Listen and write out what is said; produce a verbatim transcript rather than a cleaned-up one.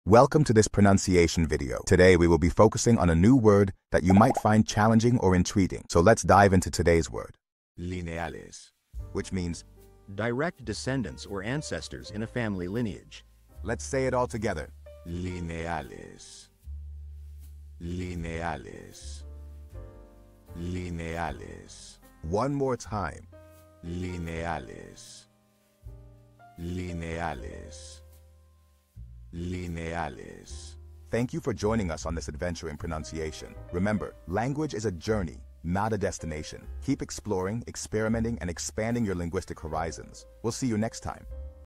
Welcome to this pronunciation video. Today we will be focusing on a new word that you might find challenging or intriguing. So let's dive into today's word, Lineales. which means, Direct descendants or ancestors in a family lineage. let's say it all together. Lineales. Lineales. Lineales. One more time. Lineales. Lineales. Lineales. Thank you for joining us on this adventure in pronunciation. Remember, language is a journey, not a destination. Keep exploring, experimenting, and expanding your linguistic horizons. We'll see you next time.